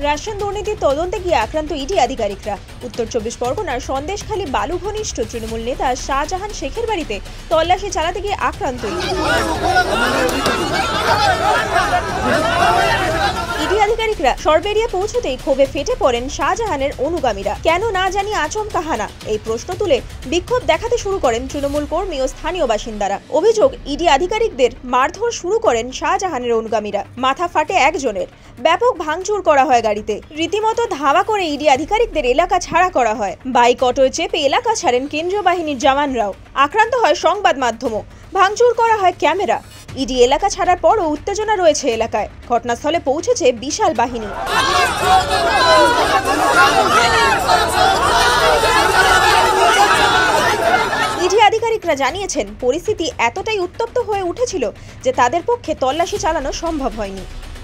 Ration দুর্নীতির তদন্তে গিয়ে আক্রান্ত ইডি আধিকারিকরা। উত্তর 24 পরগনার সন্দেশখালী বালু ঘনিষ্ঠ তৃণমূল নেতা শাহজাহান শেখের বাড়িতে তল্লাশি চালাতে গিয়ে আক্রান্ত ইডি আধিকারিকরা সরবেরিয়া পৌঁছতেই ক্ষোভে ফেটে পড়েন শাহজাহানের অনুগামীরা। কেন না জানি আচমকা হানা, এই প্রশ্ন তুলে বিক্ষোভ দেখাতে শুরু করেন তৃণমূল কর্মী ও স্থানীয় বাসিন্দারা। অভিযোগ, ইডি আধিকারিকদের মারধর শুরু করেন শাহজাহানের অনুগামীরা। মাথা ফাটে একজনের, ব্যাপক ভাঙচুর করা হয় গাড়িতে। রীতিমতো ধাওয়া করে ইডি আধিকারিকদের এলাকা ছাড়া করা হয়। বাইক অটোয় চেপে এলাকা ছাড়েন কেন্দ্রীয় বাহিনীর জওয়ানরাও। আক্রান্ত হয় সংবাদ মাধ্যমও। ভাঙচুর করা হয় ক্যামেরা। ইডি এলাকা ছাড়ার পরও উত্তেজনা রয়েছে এলাকায়। ঘটনাস্থলে পৌঁছেছে বিশাল বাহিনী। ইডি আধিকারিকরা জানিয়েছেন, পরিস্থিতি এতটাই উত্তপ্ত হয়ে উঠেছিল যে তাদের পক্ষে তল্লাশি চালানো সম্ভব হয়নি।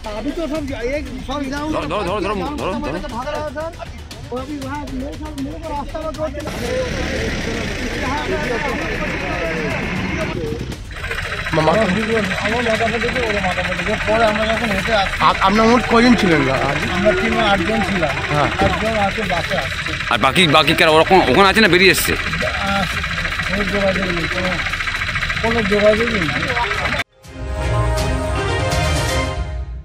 আপনার মোট কজন ছিলেন? আমরা 8 জন ছিলাম। 8 জন আছে বাসে আসছে। আর বাকি কারা ওখানে আছে না বেরিয়ে এসছে? কোনো যোগাযোগ নেই।